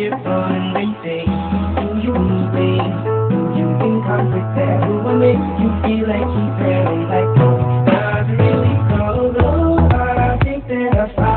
it fun? They say, do you think? Do you think I'm prepared? Do I make you feel like he's there? I'm like, oh, does it really go? I think that I